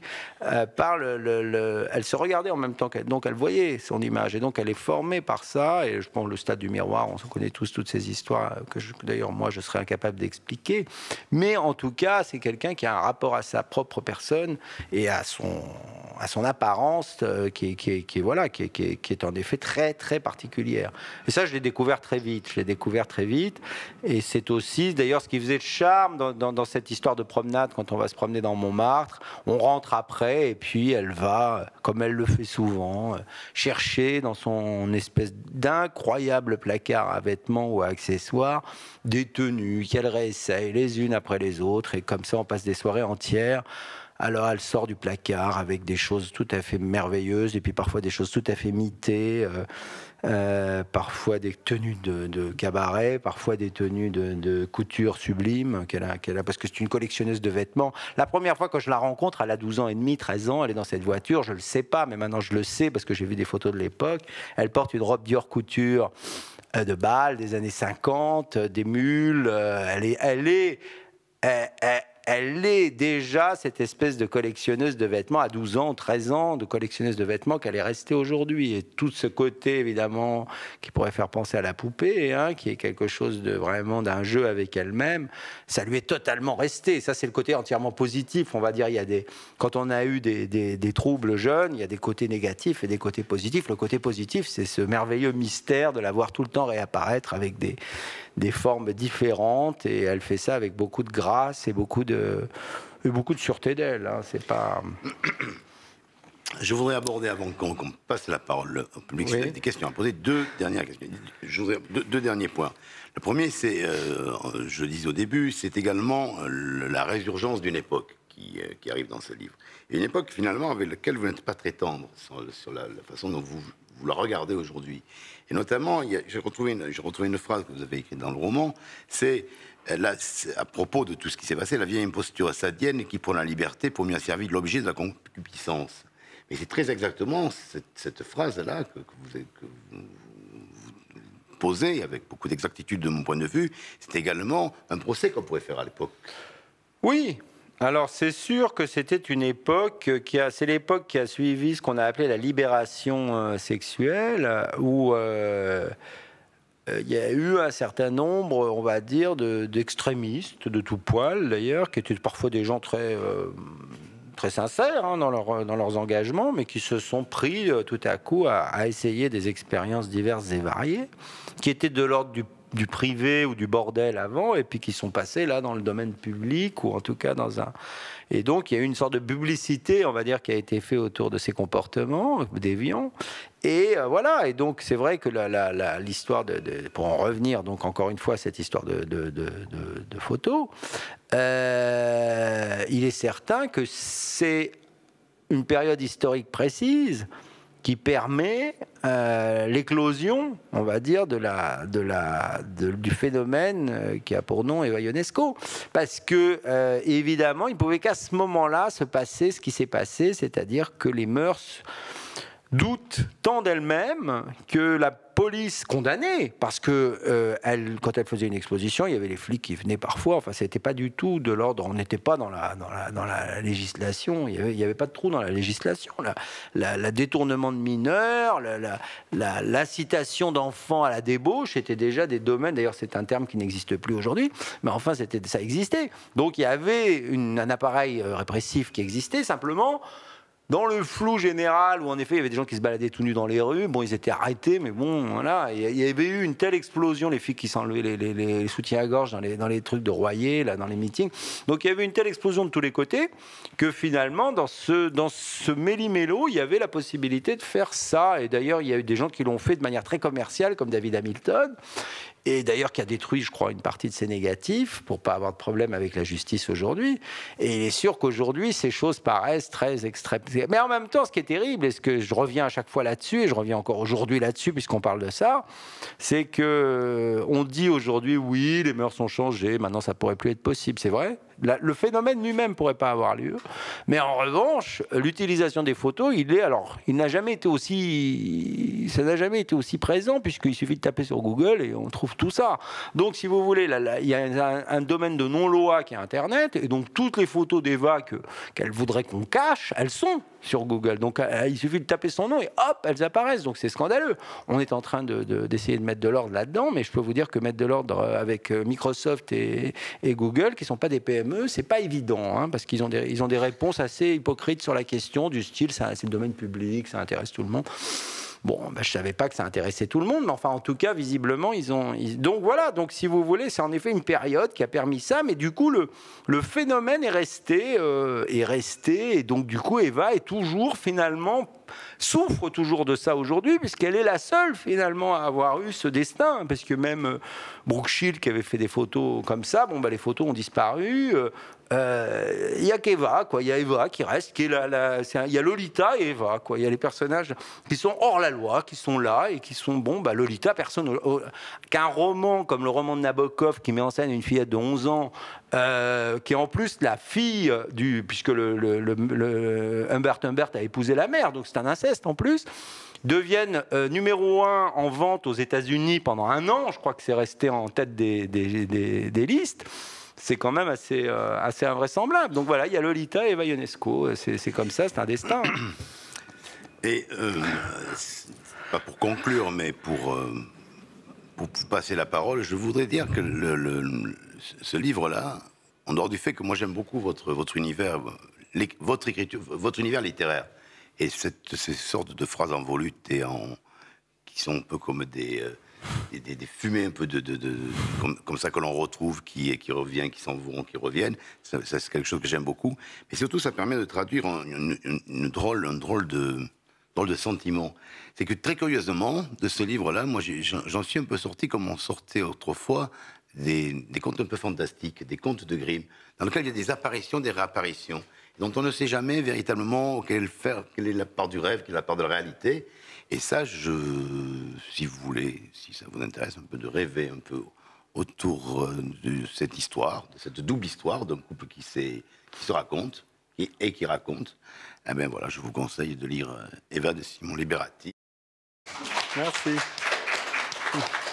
elle se regardait en même temps donc elle voyait son image, et donc elle est formée par ça. Et je pense le stade du miroir, on connaît tous toutes ces histoires que d'ailleurs moi je serais incapable d'expliquer, mais en tout cas c'est quelqu'un qui a un rapport à sa propre personne et à son apparence qui est en effet très très particulière. Et ça je l'ai découvert très vite, et c'est aussi d'ailleurs ce qui faisait le charme dans cette histoire de promenade. Quand on va se promener dans Montmartre, on rentre après, et puis elle va, comme elle le fait souvent, chercher dans son espèce d'incroyable placard à vêtements ou à accessoires des tenues qu'elle réessaye les unes après les autres, et comme ça on passe des soirées entières. Alors elle sort du placard avec des choses tout à fait merveilleuses, et puis parfois des choses tout à fait mitées, parfois des tenues de cabaret, parfois des tenues de couture sublime qu'elle a, parce que c'est une collectionneuse de vêtements. La première fois que je la rencontre, elle a 12 ans et demi, 13 ans, elle est dans cette voiture, je ne le sais pas, mais maintenant je le sais parce que j'ai vu des photos de l'époque. Elle porte une robe Dior couture de bal des années 50, des mules, elle est déjà cette espèce de collectionneuse de vêtements à 12 ans, 13 ans, de collectionneuse de vêtements qu'elle est restée aujourd'hui. Et tout ce côté, évidemment, qui pourrait faire penser à la poupée, qui est quelque chose de vraiment d'un jeu avec elle-même, ça lui est totalement resté. Ça, c'est le côté entièrement positif. On va dire, quand on a eu des troubles jeunes, il y a des côtés négatifs et des côtés positifs. Le côté positif, c'est ce merveilleux mystère de la voir tout le temps réapparaître avec des formes différentes, et elle fait ça avec beaucoup de grâce et beaucoup de sûreté d'elle. C'est pas... Je voudrais aborder, avant qu'on passe la parole au public, oui, des questions à poser, 2 dernières questions. Je voudrais deux derniers points. Le premier, c'est, je le disais au début, c'est également la résurgence d'une époque qui arrive dans ce livre. Et une époque, finalement, avec laquelle vous n'êtes pas très tendre sur la façon dont vous la regardez aujourd'hui. Et notamment, j'ai retrouvé une phrase que vous avez écrite dans le roman, c'est à propos de tout ce qui s'est passé, la vieille imposture sadienne qui prend la liberté pour mieux servir de l'objet de la concupiscence. Mais c'est très exactement cette phrase-là que vous posez avec beaucoup d'exactitude de mon point de vue. C'est également un procès qu'on pourrait faire à l'époque. Oui. Alors c'est sûr que c'était une époque c'est l'époque qui a suivi ce qu'on a appelé la libération sexuelle, où il y a eu un certain nombre, on va dire, d'extrémistes de tout poil d'ailleurs, qui étaient parfois des gens très sincères dans leurs engagements, mais qui se sont pris tout à coup à essayer des expériences diverses et variées, qui étaient de l'ordre du privé ou du bordel avant, et puis qui sont passés là dans le domaine public, ou en tout cas dans un... Et donc il y a eu une sorte de publicité, on va dire, qui a été faite autour de ces comportements déviants. Et voilà, et donc c'est vrai que l'histoire pour en revenir donc encore une fois à cette histoire de photos, il est certain que c'est une période historique précise qui permet l'éclosion, on va dire, du phénomène qui a pour nom Eva Ionesco. Parce que, évidemment, il ne pouvait qu'à ce moment-là se passer ce qui s'est passé, c'est-à-dire que les mœurs doutent tant d'elles-mêmes que la police condamnée, parce que quand elle faisait une exposition, il y avait les flics qui venaient parfois, enfin c'était pas du tout de l'ordre, on n'était pas dans la législation, il y avait pas de trou dans la législation, la détournement de mineurs, l'incitation d'enfants à la débauche étaient déjà des domaines, d'ailleurs c'est un terme qui n'existe plus aujourd'hui, mais enfin ça existait, donc il y avait un appareil répressif qui existait, simplement dans le flou général, où en effet il y avait des gens qui se baladaient tout nus dans les rues, bon ils étaient arrêtés, mais bon voilà, il y avait eu une telle explosion, les filles qui s'enlevaient les soutiens à gorge dans les trucs de Royer, là, dans les meetings, donc il y avait une telle explosion de tous les côtés, que finalement dans ce méli-mélo, il y avait la possibilité de faire ça, et d'ailleurs il y a eu des gens qui l'ont fait de manière très commerciale, comme David Hamilton, et d'ailleurs qui a détruit, je crois, une partie de ses négatifs pour pas avoir de problème avec la justice aujourd'hui. Et il est sûr qu'aujourd'hui, ces choses paraissent très extrêmes. Mais en même temps, ce qui est terrible, et ce que je reviens à chaque fois là-dessus, et je reviens encore aujourd'hui là-dessus, puisqu'on parle de ça, c'est que on dit aujourd'hui, oui, les mœurs ont changé, maintenant ça pourrait plus être possible. C'est vrai. Le phénomène lui-même pourrait pas avoir lieu, mais en revanche, l'utilisation des photos, il n'a jamais été aussi présent, puisqu'il suffit de taper sur Google et on trouve tout ça. Donc, si vous voulez, il y a un domaine de non-loi qui est Internet, et donc toutes les photos d'Eva qu'elle voudrait qu'on cache, elles sont sur Google. Donc, il suffit de taper son nom et hop, elles apparaissent. Donc, c'est scandaleux. On est en train d'essayer de mettre de l'ordre là-dedans, mais je peux vous dire que mettre de l'ordre avec Microsoft et Google, qui sont pas des PME, c'est pas évident, hein, parce qu'ils ont des réponses assez hypocrites sur la question, du style, c'est le domaine public, ça intéresse tout le monde. Bon, ben, je savais pas que ça intéressait tout le monde, mais enfin, en tout cas, visiblement, donc voilà, donc si vous voulez, c'est en effet une période qui a permis ça, mais du coup, le phénomène est resté, et donc du coup, Eva est toujours, finalement, souffre toujours de ça aujourd'hui, puisqu'elle est la seule, finalement, à avoir eu ce destin, parce que même Brooke Shields, qui avait fait des photos comme ça, bon, ben, les photos ont disparu, il y a qu'Eva, quoi. Il y a Eva qui reste, qui est il y a Lolita et Eva, quoi. Il y a les personnages qui sont hors la loi, qui sont là et qui sont bon. Bah Lolita, qu'un roman comme le roman de Nabokov qui met en scène une fillette de 11 ans, qui est en plus la fille puisque le Humbert a épousé la mère, donc c'est un inceste en plus. Deviennent numéro 1 en vente aux États-Unis pendant 1 an. Je crois que c'est resté en tête des listes. C'est quand même assez invraisemblable. Donc voilà, il y a Lolita et Eva Ionesco. C'est comme ça, c'est un destin. Et pas pour conclure, mais pour passer la parole, je voudrais dire que ce livre-là, en dehors du fait que moi j'aime beaucoup votre univers, votre écriture, votre univers littéraire, et ces sortes de phrases en volute qui sont un peu comme des fumées un peu comme ça que l'on retrouve, qui revient, qui s'en vont, qui reviennent. Ça, c'est quelque chose que j'aime beaucoup. Mais surtout, ça permet de traduire un drôle de sentiment. C'est que très curieusement, de ce livre-là, moi, j'en suis un peu sorti comme on sortait autrefois des contes un peu fantastiques, des contes de Grimm, dans lesquels il y a des apparitions, des réapparitions, dont on ne sait jamais véritablement quelle est la part du rêve, quelle est la part de la réalité. Et ça, si vous voulez, si ça vous intéresse un peu de rêver un peu autour de cette histoire, de cette double histoire d'un couple qui se raconte et qui raconte, eh bien voilà, je vous conseille de lire Eva de Simon Liberati. Merci.